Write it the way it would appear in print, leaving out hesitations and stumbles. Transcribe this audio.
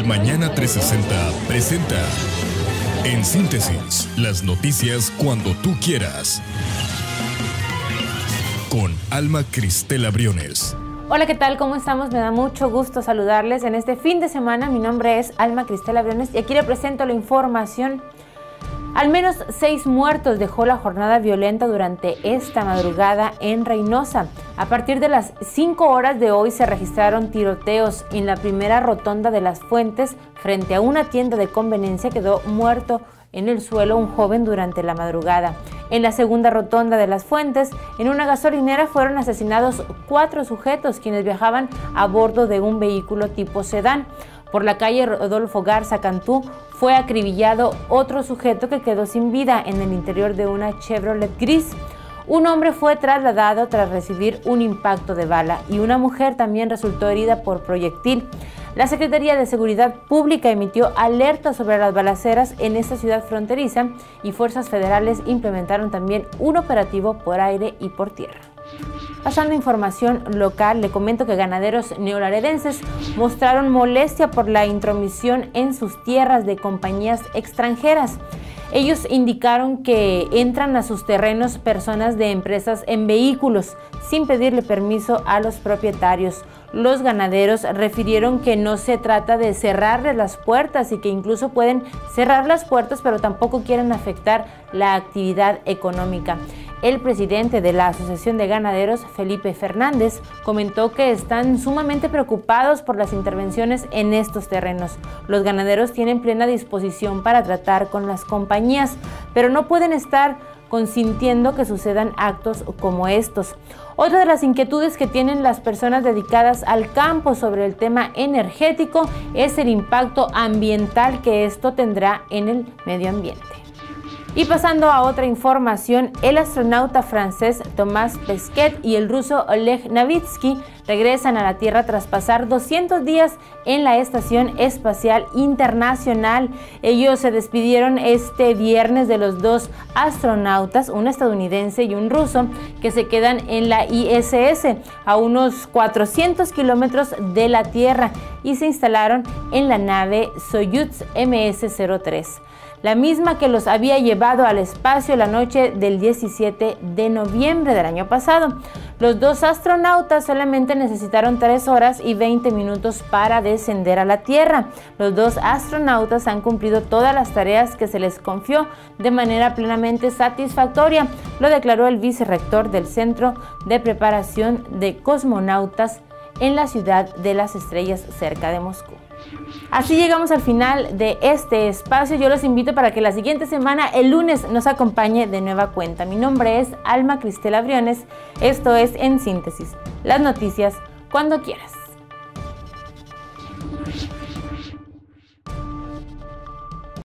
Mañana 360 presenta En Síntesis, las noticias cuando tú quieras. Con Alma Cristela Briones. Hola, ¿qué tal? ¿Cómo estamos? Me da mucho gusto saludarles en este fin de semana. Mi nombre es Alma Cristela Briones y aquí le presento la información. Al menos 6 muertos dejó la jornada violenta durante esta madrugada en Reynosa. A partir de las 5 horas de hoy se registraron tiroteos. En la primera rotonda de Las Fuentes, frente a una tienda de conveniencia, quedó muerto en el suelo un joven durante la madrugada. En la segunda rotonda de Las Fuentes, en una gasolinera, fueron asesinados 4 sujetos quienes viajaban a bordo de un vehículo tipo sedán. Por la calle Rodolfo Garza Cantú fue acribillado otro sujeto que quedó sin vida en el interior de una Chevrolet gris. Un hombre fue trasladado tras recibir un impacto de bala y una mujer también resultó herida por proyectil. La Secretaría de Seguridad Pública emitió alerta sobre las balaceras en esta ciudad fronteriza y fuerzas federales implementaron también un operativo por aire y por tierra. Pasando a información local, le comento que ganaderos neolaredenses mostraron molestia por la intromisión en sus tierras de compañías extranjeras. Ellos indicaron que entran a sus terrenos personas de empresas en vehículos sin pedirle permiso a los propietarios. Los ganaderos refirieron que no se trata de cerrarles las puertas y que incluso pueden cerrar las puertas, pero tampoco quieren afectar la actividad económica. El presidente de la Asociación de Ganaderos, Felipe Fernández, comentó que están sumamente preocupados por las intervenciones en estos terrenos. Los ganaderos tienen plena disposición para tratar con las compañías, pero no pueden estar consintiendo que sucedan actos como estos. Otra de las inquietudes que tienen las personas dedicadas al campo sobre el tema energético es el impacto ambiental que esto tendrá en el medio ambiente. Y pasando a otra información, el astronauta francés Thomas Pesquet y el ruso Oleg Novitsky regresan a la Tierra tras pasar 200 días en la Estación Espacial Internacional. Ellos se despidieron este viernes de los 2 astronautas, un estadounidense y un ruso, que se quedan en la ISS a unos 400 kilómetros de la Tierra y se instalaron en la nave Soyuz MS-03. La misma que los había llevado al espacio la noche del 17 de noviembre del año pasado. Los 2 astronautas solamente necesitaron 3 horas y 20 minutos para descender a la Tierra. Los 2 astronautas han cumplido todas las tareas que se les confió de manera plenamente satisfactoria, lo declaró el vicerrector del Centro de Preparación de Cosmonautas en la Ciudad de las Estrellas, cerca de Moscú. Así llegamos al final de este espacio. Yo los invito para que la siguiente semana, el lunes, nos acompañe de nueva cuenta. Mi nombre es Alma Cristela Briones. Esto es En Síntesis, las noticias cuando quieras.